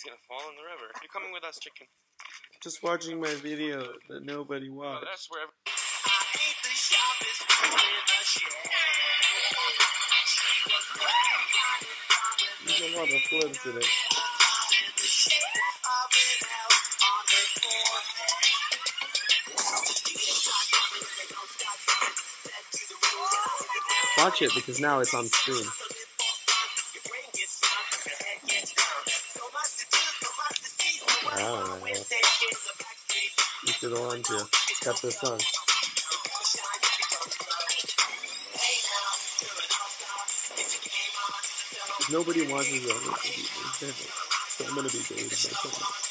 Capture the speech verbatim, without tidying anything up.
gonna fall in the river. You're coming with us, chicken. Just watching my video that nobody watched. Oh, that's where. Every There's a lot of flips in it. Watch it because now it's on screen. Wow. You should have wanted to. Got this song. Nobody watches it. So I'm gonna be dated by someone.